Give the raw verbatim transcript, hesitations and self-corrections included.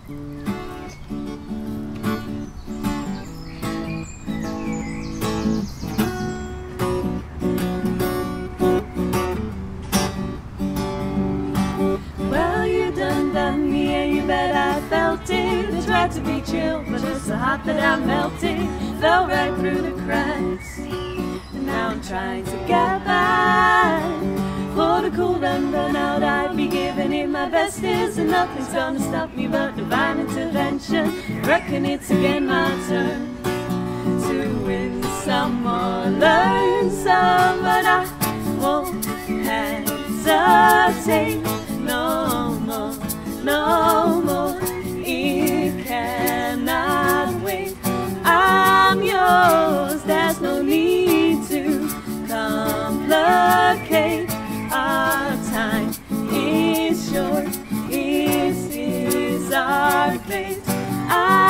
Well, you done done me and you bet I felt it. I tried to be chill, but it's so hot that I melted. Fell right through the cracks, and now I'm trying to get back. For the cool run, run out, I'd be giving it my bestest, and nothing's gonna stop me but divine intervention. Reckon it's again my turn to win some or learn some, but I won't hesitate no more, no more. It cannot wait. I'm yours, there's no need to complicate. Our time is short, this is our fate. I